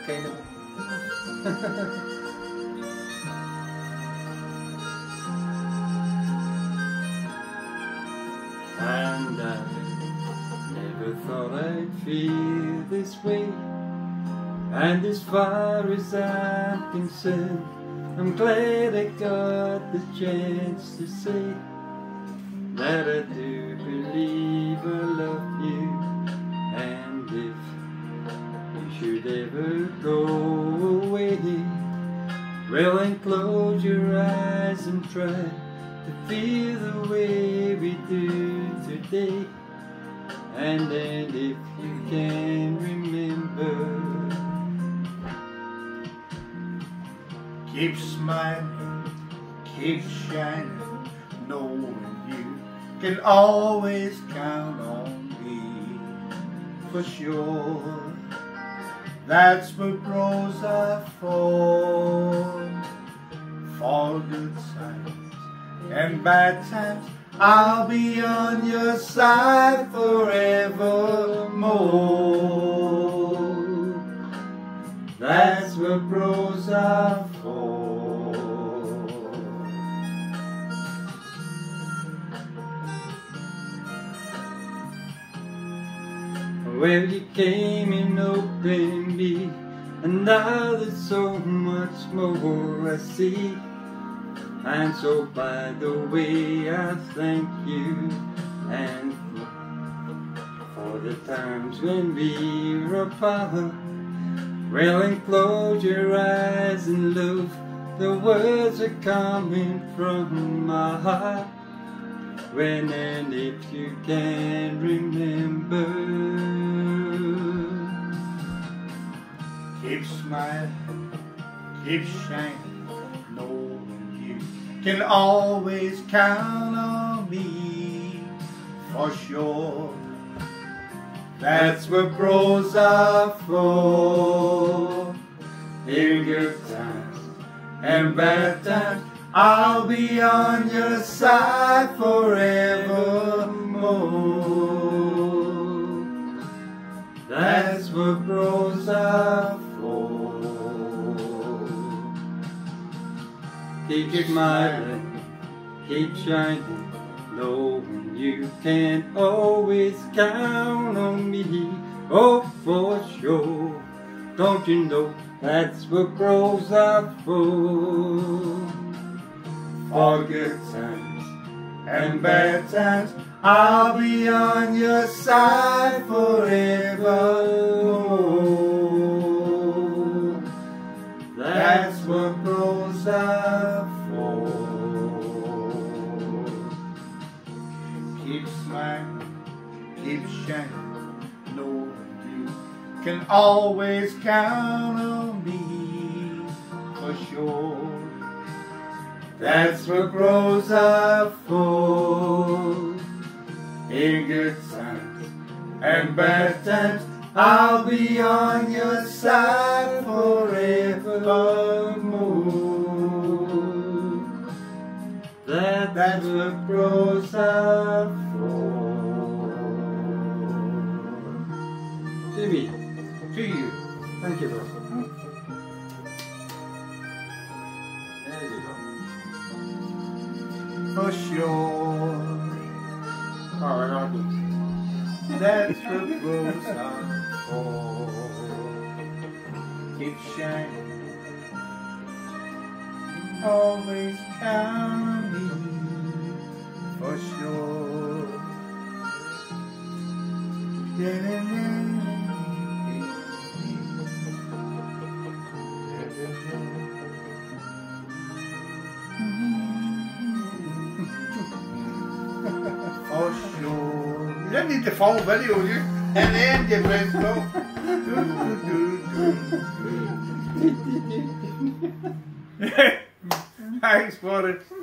okay na ba? And I never thought I'd feel this way. And as far as I'm concerned, I'm glad I got the chance to say that I do believe I love you. And if you should ever go away, well, then close your eyes and try to feel the way we do today. And then if you can remember, keep smiling, keep shining, knowing you can always count on me. For sure, that's what bros are for good times and bad times. I'll be on your side forevermore. That's what bros are for. Well, you came and opened me, and now there's so much more I see. And so by the way, I thank you, and for the times when we were apart. Well, and close your eyes and look, the words are coming from my heart. When and if you can remember, keep smiling, keep shining, knowing you can always count on me. For sure, that's what bros are for. in good times And bad times, I'll be on your side forevermore. That's what bros are for. Keep smiling, keep shining, knowing you can always count on me. Oh, for sure. Don't you know that's what bros are for? For good times and bad times, I'll be on your side forevermore. That's what bros are for. Keep smiling, keep shining, knowing you can always count on me. For sure, that's what bros are for. In good times and bad times, I'll be on your side forevermore. That's what bros are for. To me, To you. thank you, bro. There you go. For sure, Oh, I got it. that's what bros are for. Keep shining, always count on me. For sure. For sure. You don't need the full video, you. And then you press go. Thanks for it.